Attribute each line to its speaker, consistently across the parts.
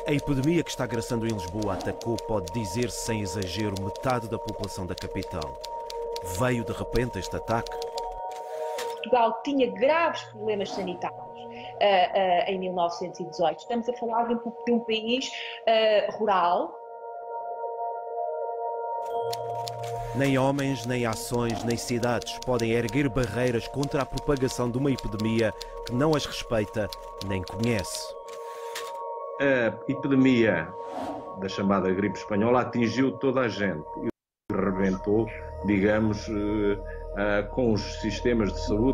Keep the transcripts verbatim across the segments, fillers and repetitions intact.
Speaker 1: A epidemia que está graçando em Lisboa atacou, pode dizer-se sem exagero, metade da população da capital. Veio de repente este ataque?
Speaker 2: Portugal tinha graves problemas sanitários uh, uh, em mil novecentos e dezoito. Estamos a falar de um, de um país uh, rural.
Speaker 1: Nem homens, nem ações, nem cidades podem erguer barreiras contra a propagação de uma epidemia que não as respeita nem conhece.
Speaker 3: A epidemia da chamada gripe espanhola atingiu toda a gente e rebentou, digamos, uh, uh, com os sistemas de saúde.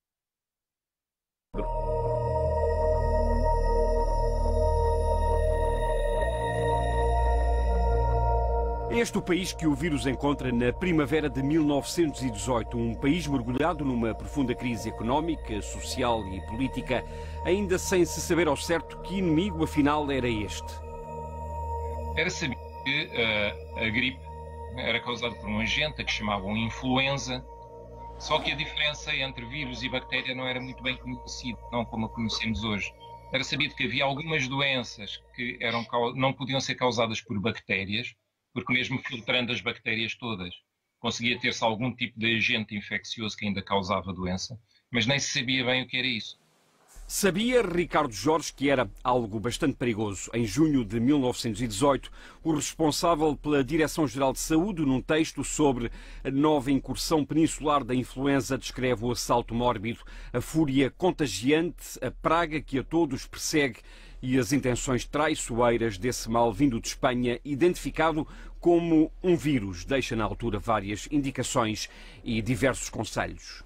Speaker 4: Este é o país que o vírus encontra na primavera de mil novecentos e dezoito, um país mergulhado numa profunda crise económica, social e política, ainda sem se saber ao certo que inimigo afinal era este.
Speaker 5: Era sabido que uh, a gripe era causada por um agente que chamavam influenza, só que a diferença entre vírus e bactéria não era muito bem conhecida, não como a conhecemos hoje. Era sabido que havia algumas doenças que eram, não podiam ser causadas por bactérias, porque mesmo filtrando as bactérias todas, conseguia ter-se algum tipo de agente infeccioso que ainda causava doença, mas nem se sabia bem o que era isso.
Speaker 4: Sabia Ricardo Jorge que era algo bastante perigoso. Em junho de mil novecentos e dezoito, o responsável pela Direção-Geral de Saúde, num texto sobre a nova incursão peninsular da influenza, descreve o assalto mórbido, a fúria contagiante, a praga que a todos persegue e as intenções traiçoeiras desse mal vindo de Espanha, identificado como um vírus. Deixa na altura várias indicações e diversos conselhos.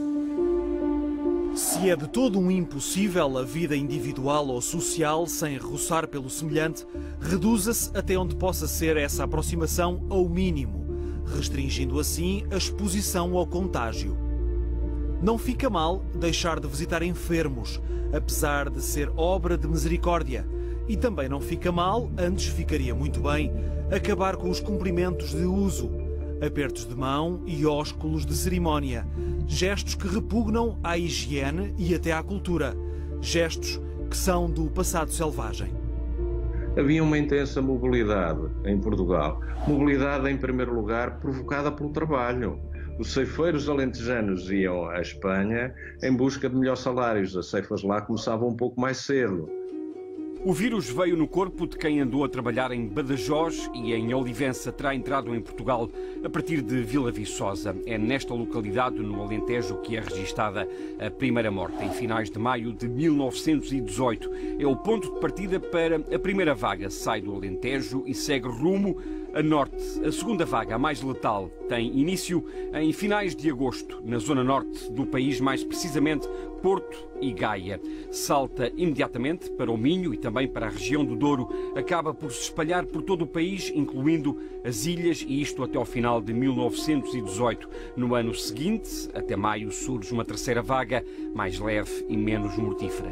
Speaker 6: Se é de todo um impossível a vida individual ou social sem roçar pelo semelhante, reduza-se até onde possa ser essa aproximação ao mínimo, restringindo assim a exposição ao contágio. Não fica mal deixar de visitar enfermos, apesar de ser obra de misericórdia. E também não fica mal, antes ficaria muito bem, acabar com os cumprimentos de uso, apertos de mão e ósculos de cerimónia, gestos que repugnam à higiene e até à cultura, gestos que são do passado selvagem.
Speaker 3: Havia uma intensa mobilidade em Portugal. Mobilidade, em primeiro lugar, provocada pelo trabalho. Os ceifeiros alentejanos iam à Espanha em busca de melhores salários. As ceifas lá começavam um pouco mais cedo.
Speaker 4: O vírus veio no corpo de quem andou a trabalhar em Badajoz e em Olivença, terá entrado em Portugal a partir de Vila Viçosa. É nesta localidade, no Alentejo, que é registada a primeira morte, em finais de maio de mil novecentos e dezoito. É o ponto de partida para a primeira vaga. Sai do Alentejo e segue rumo a norte. A segunda vaga, a mais letal, tem início em finais de agosto, na zona norte do país, mais precisamente Porto e Gaia. Salta imediatamente para o Minho e também para a região do Douro. Acaba por se espalhar por todo o país, incluindo as ilhas, e isto até ao final de mil novecentos e dezoito. No ano seguinte, até maio, surge uma terceira vaga, mais leve e menos mortífera.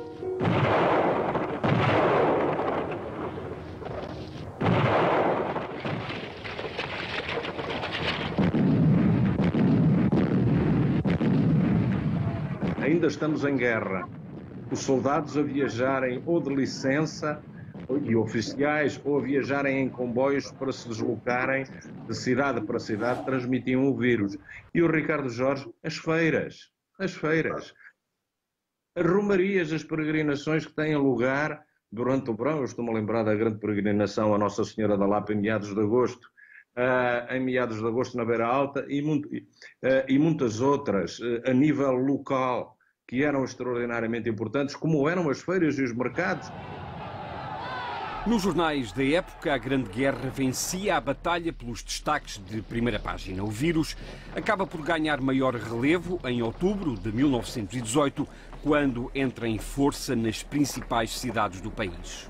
Speaker 3: Ainda estamos em guerra. Os soldados a viajarem ou de licença, e oficiais, ou a viajarem em comboios para se deslocarem de cidade para cidade, transmitiam o vírus. E o Ricardo Jorge, as feiras. As feiras. As romarias, as peregrinações que têm lugar durante o verão. Eu estou-me a lembrar da grande peregrinação a Nossa Senhora da Lapa em meados de agosto. Uh, em meados de agosto na Beira Alta e, muito, uh, e muitas outras uh, a nível local que eram extraordinariamente importantes, como eram as feiras e os mercados.
Speaker 4: Nos jornais da época, a Grande Guerra vencia a batalha pelos destaques de primeira página. O vírus acaba por ganhar maior relevo em outubro de mil novecentos e dezoito, quando entra em força nas principais cidades do país.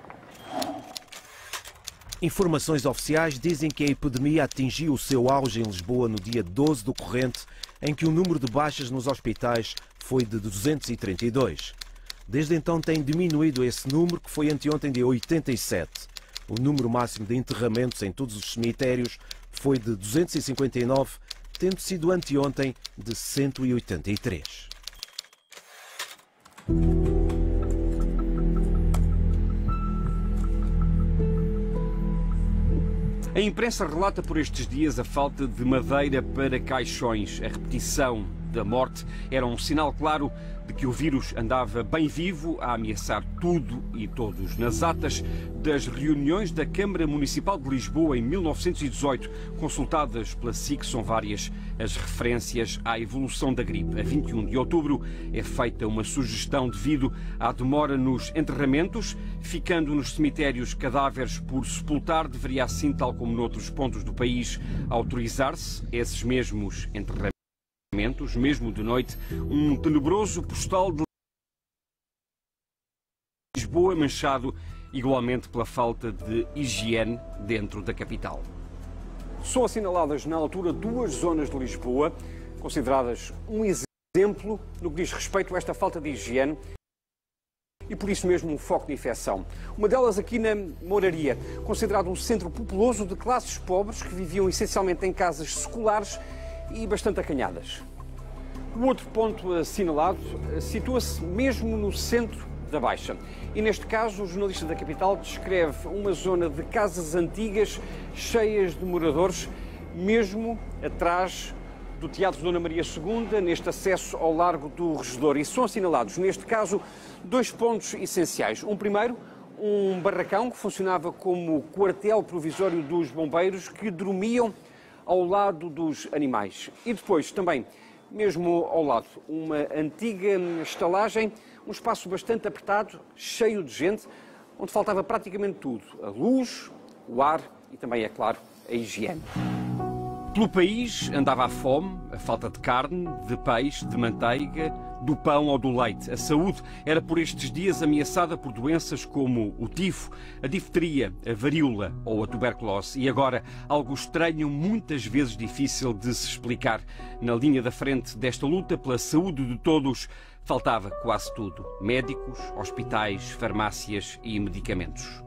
Speaker 1: Informações oficiais dizem que a epidemia atingiu o seu auge em Lisboa no dia doze do corrente, em que o número de baixas nos hospitais foi de duzentos e trinta e dois. Desde então tem diminuído esse número, que foi anteontem de oitenta e sete. O número máximo de enterramentos em todos os cemitérios foi de duzentos e cinquenta e nove, tendo sido anteontem de cento e oitenta e três.
Speaker 4: A imprensa relata por estes dias a falta de madeira para caixões. A repetição da morte era um sinal claro de que o vírus andava bem vivo a ameaçar tudo e todos. Nas atas das reuniões da Câmara Municipal de Lisboa em mil novecentos e dezoito, consultadas pela S I C, são várias as referências à evolução da gripe. A vinte e um de outubro é feita uma sugestão devido à demora nos enterramentos, ficando nos cemitérios cadáveres por sepultar. Deveria assim, tal como noutros pontos do país, autorizar-se esses mesmos enterramentos. Mesmo de noite, um tenebroso postal de Lisboa manchado igualmente pela falta de higiene dentro da capital. São assinaladas na altura duas zonas de Lisboa, consideradas um exemplo no que diz respeito a esta falta de higiene e por isso mesmo um foco de infecção. Uma delas aqui na Mouraria, considerado um centro populoso de classes pobres que viviam essencialmente em casas seculares e bastante acanhadas. O outro ponto assinalado situa-se mesmo no centro da Baixa. E neste caso, o jornalista da capital descreve uma zona de casas antigas cheias de moradores, mesmo atrás do Teatro Dona Maria segunda, neste acesso ao Largo do Regedor. E são assinalados, neste caso, dois pontos essenciais. Um primeiro, um barracão que funcionava como quartel provisório dos bombeiros que dormiam ao lado dos animais. E depois também, mesmo ao lado, uma antiga estalagem, um espaço bastante apertado, cheio de gente, onde faltava praticamente tudo. A luz, o ar e também, é claro, a higiene. Pelo país andava a fome, a falta de carne, de peixe, de manteiga, do pão ou do leite. A saúde era por estes dias ameaçada por doenças como o tifo, a difteria, a varíola ou a tuberculose. E agora, algo estranho, muitas vezes difícil de se explicar. Na linha da frente desta luta pela saúde de todos, faltava quase tudo. Médicos, hospitais, farmácias e medicamentos.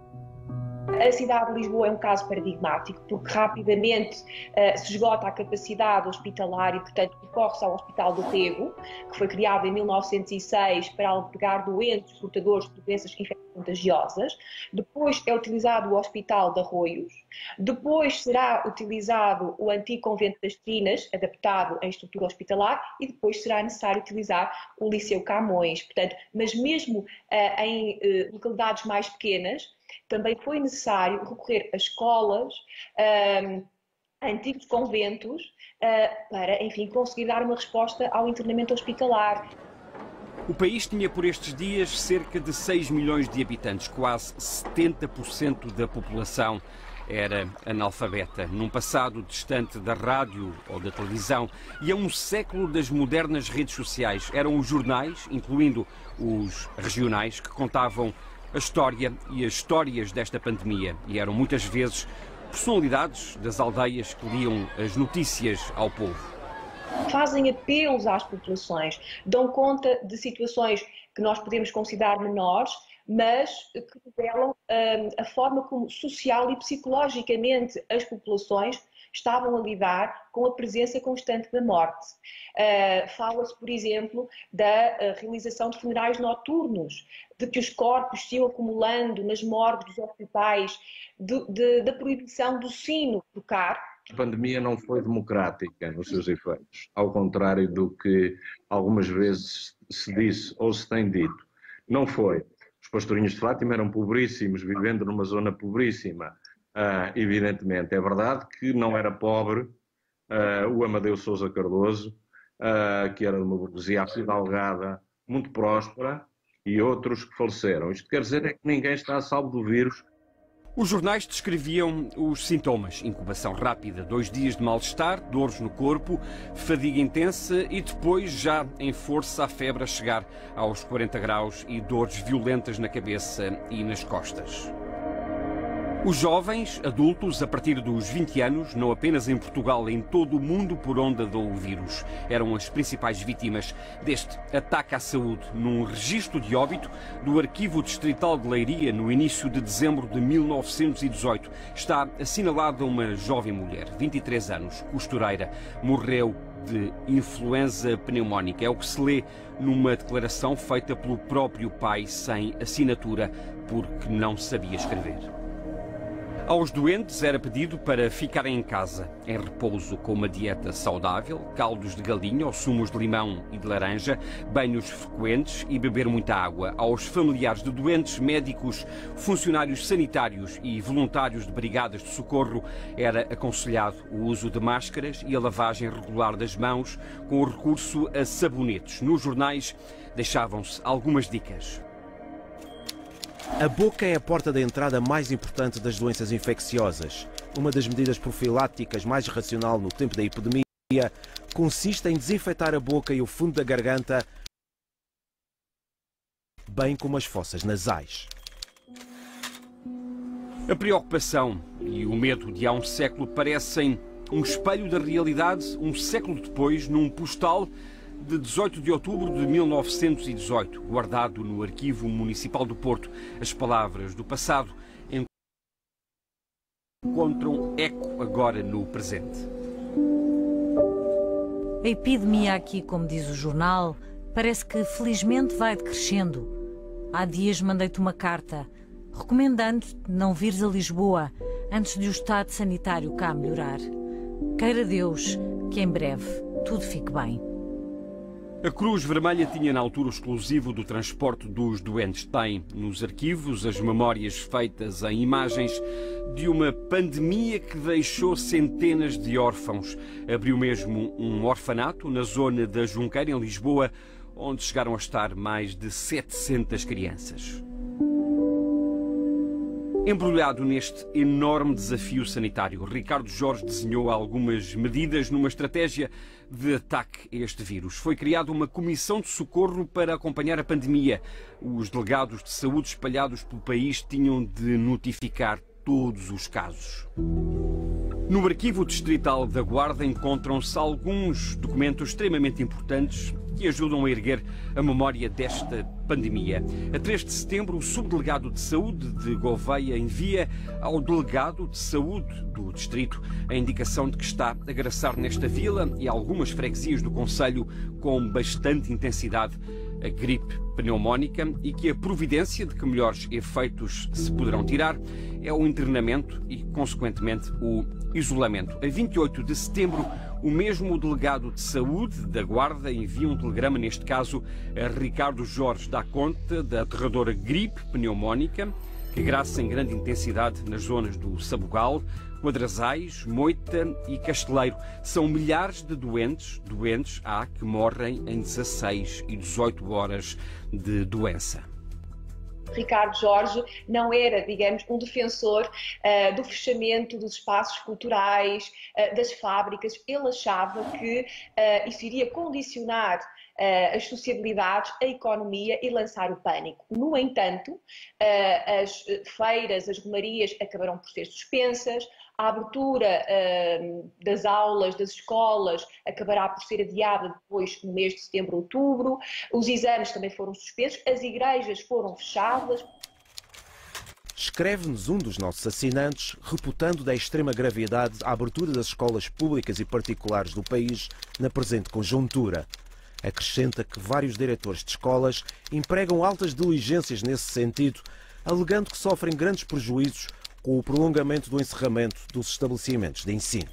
Speaker 2: A cidade de Lisboa é um caso paradigmático, porque rapidamente uh, se esgota a capacidade hospitalar e, portanto, recorre-se ao Hospital do Rego, que foi criado em mil novecentos e seis para albergar doentes portadores de doenças infecto-contagiosas. Depois é utilizado o Hospital de Arroios. Depois será utilizado o antigo Convento das Trinas, adaptado em estrutura hospitalar, e depois será necessário utilizar o Liceu Camões. Portanto, mas mesmo uh, em uh, localidades mais pequenas, também foi necessário recorrer a escolas, um, a antigos conventos, uh, para, enfim, conseguir dar uma resposta ao internamento hospitalar.
Speaker 4: O país tinha por estes dias cerca de seis milhões de habitantes, quase setenta por cento da população era analfabeta, num passado distante da rádio ou da televisão e a um século das modernas redes sociais. Eram os jornais, incluindo os regionais, que contavam a história e as histórias desta pandemia, e eram muitas vezes personalidades das aldeias que liam as notícias ao povo.
Speaker 2: Fazem apelos às populações, dão conta de situações que nós podemos considerar menores, mas que revelam hum, a forma como social e psicologicamente as populações estavam a lidar com a presença constante da morte. Uh, Fala-se, por exemplo, da uh, realização de funerais noturnos, de que os corpos se iam acumulando nas morgues dos hospitais, de, de, da proibição do sino tocar.
Speaker 3: A pandemia não foi democrática nos seus efeitos, ao contrário do que algumas vezes se disse ou se tem dito. Não foi. Os pastorinhos de Fátima eram pobríssimos, vivendo numa zona pobríssima. Uh, evidentemente, é verdade que não era pobre uh, o Amadeu Sousa Cardoso, uh, que era de uma burguesia afidalgada, muito próspera, e outros que faleceram. Isto quer dizer é que ninguém está a salvo do vírus.
Speaker 4: Os jornais descreviam os sintomas: incubação rápida, dois dias de mal-estar, dores no corpo, fadiga intensa e depois, já em força, a febre a chegar aos quarenta graus e dores violentas na cabeça e nas costas. Os jovens, adultos, a partir dos vinte anos, não apenas em Portugal, em todo o mundo por onde andou o vírus, eram as principais vítimas deste ataque à saúde. Num registro de óbito do Arquivo Distrital de Leiria, no início de dezembro de mil novecentos e dezoito, está assinalada uma jovem mulher, vinte e três anos, costureira, morreu de influenza pneumónica. É o que se lê numa declaração feita pelo próprio pai, sem assinatura, porque não sabia escrever. Aos doentes era pedido para ficarem em casa, em repouso, com uma dieta saudável, caldos de galinha ou sumos de limão e de laranja, banhos frequentes e beber muita água. Aos familiares de doentes, médicos, funcionários sanitários e voluntários de brigadas de socorro era aconselhado o uso de máscaras e a lavagem regular das mãos com o recurso a sabonetes. Nos jornais deixavam-se algumas dicas.
Speaker 1: A boca é a porta de entrada mais importante das doenças infecciosas. Uma das medidas profiláticas mais racional no tempo da epidemia consiste em desinfetar a boca e o fundo da garganta, bem como as fossas nasais.
Speaker 4: A preocupação e o medo de há um século parecem um espelho da realidade um século depois, num postal de dezoito de outubro de mil novecentos e dezoito, guardado no Arquivo Municipal do Porto. As palavras do passado encontram eco agora no presente.
Speaker 7: A epidemia aqui, como diz o jornal, parece que felizmente vai decrescendo. Há dias mandei-te uma carta, recomendando-te não vires a Lisboa antes de o estado sanitário cá melhorar. Queira Deus que em breve tudo fique bem.
Speaker 4: A Cruz Vermelha tinha na altura o exclusivo do transporte dos doentes. Tem nos arquivos as memórias feitas em imagens de uma pandemia que deixou centenas de órfãos. Abriu mesmo um orfanato na zona da Junqueira, em Lisboa, onde chegaram a estar mais de setecentas crianças. Embrulhado neste enorme desafio sanitário, Ricardo Jorge desenhou algumas medidas numa estratégia de ataque a este vírus. Foi criada uma comissão de socorro para acompanhar a pandemia. Os delegados de saúde espalhados pelo país tinham de notificar todos os casos. No Arquivo Distrital da Guarda encontram-se alguns documentos extremamente importantes que ajudam a erguer a memória desta pandemia. A três de setembro, o subdelegado de saúde de Gouveia envia ao delegado de saúde do distrito a indicação de que está a agraçar nesta vila e algumas freguesias do concelho com bastante intensidade a gripe pneumónica e que a providência de que melhores efeitos se poderão tirar é o internamento e, consequentemente, o isolamento. A vinte e oito de setembro, o mesmo delegado de saúde da Guarda envia um telegrama, neste caso a Ricardo Jorge, dá conta da aterradora gripe pneumónica que graça em grande intensidade nas zonas do Sabugal, Quadrasais, Moita e Casteleiro. São milhares de doentes, doentes há que morrem em dezasseis e dezoito horas de doença.
Speaker 2: Ricardo Jorge não era, digamos, um defensor uh, do fechamento dos espaços culturais, uh, das fábricas. Ele achava que uh, isso iria condicionar uh, as sociabilidades, a economia e lançar o pânico. No entanto, uh, as feiras, as romarias acabaram por ser suspensas. A abertura uh, das aulas, das escolas, acabará por ser adiada depois no mês de setembro, outubro. Os exames também foram suspensos, as igrejas foram fechadas.
Speaker 1: Escreve-nos um dos nossos assinantes, reputando da extrema gravidade a abertura das escolas públicas e particulares do país na presente conjuntura. Acrescenta que vários diretores de escolas empregam altas diligências nesse sentido, alegando que sofrem grandes prejuízos com o prolongamento do encerramento dos estabelecimentos de ensino.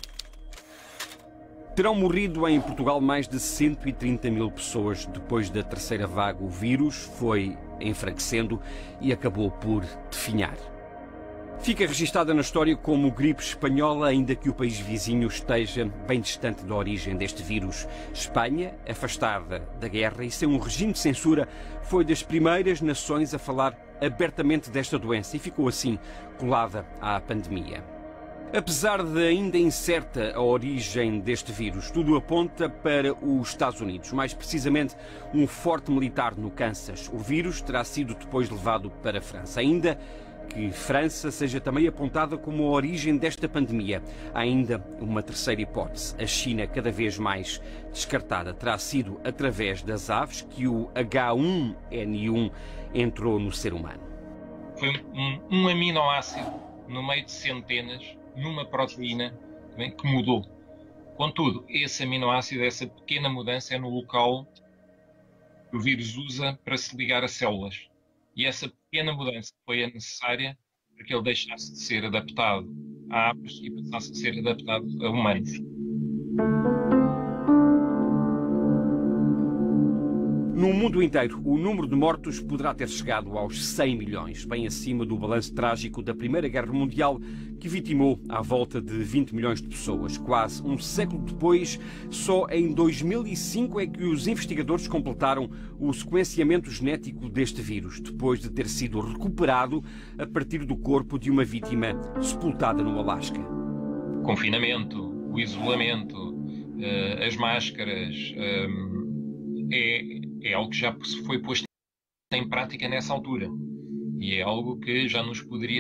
Speaker 4: Terão morrido em Portugal mais de cento e trinta mil pessoas depois da terceira vaga. O vírus foi enfraquecendo e acabou por definhar. Fica registada na história como gripe espanhola, ainda que o país vizinho esteja bem distante da origem deste vírus. Espanha, afastada da guerra e sem um regime de censura, foi das primeiras nações a falar abertamente desta doença e ficou assim colada à pandemia. Apesar de ainda incerta a origem deste vírus, tudo aponta para os Estados Unidos, mais precisamente um forte militar no Kansas. O vírus terá sido depois levado para a França. Ainda que França seja também apontada como a origem desta pandemia, há ainda uma terceira hipótese. A China, cada vez mais descartada, terá sido através das aves que o H um N um entrou no ser humano.
Speaker 5: Foi um, um aminoácido no meio de centenas, numa proteína que mudou. Contudo, esse aminoácido, essa pequena mudança é no local que o vírus usa para se ligar a células. E essa pequena mudança foi a necessária para que ele deixasse de ser adaptado a aves e passasse a ser adaptado a humanos.
Speaker 4: No mundo inteiro, o número de mortos poderá ter chegado aos cem milhões, bem acima do balanço trágico da Primeira Guerra Mundial, que vitimou à volta de vinte milhões de pessoas. Quase um século depois, só em dois mil e cinco é que os investigadores completaram o sequenciamento genético deste vírus, depois de ter sido recuperado a partir do corpo de uma vítima sepultada no Alasca.
Speaker 5: O confinamento, o isolamento, as máscaras, é... é algo que já foi posto em prática nessa altura. E é algo que já nos poderia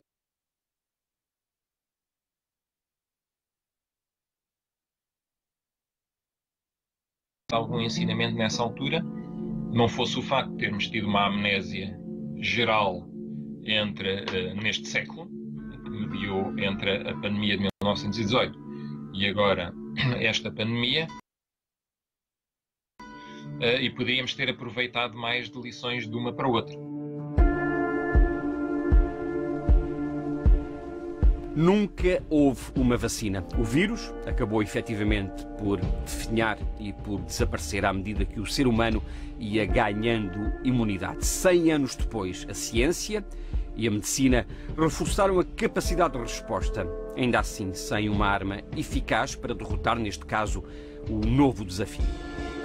Speaker 5: algum ensinamento nessa altura, não fosse o facto de termos tido uma amnésia geral entre, uh, neste século, que mediou entre a pandemia de mil novecentos e dezoito e agora esta pandemia. Uh, e poderíamos ter aproveitado mais de lições de uma para outra.
Speaker 4: Nunca houve uma vacina. O vírus acabou efetivamente por definhar e por desaparecer à medida que o ser humano ia ganhando imunidade. Cem anos depois, a ciência e a medicina reforçaram a capacidade de resposta, ainda assim sem uma arma eficaz para derrotar, neste caso, o novo desafio.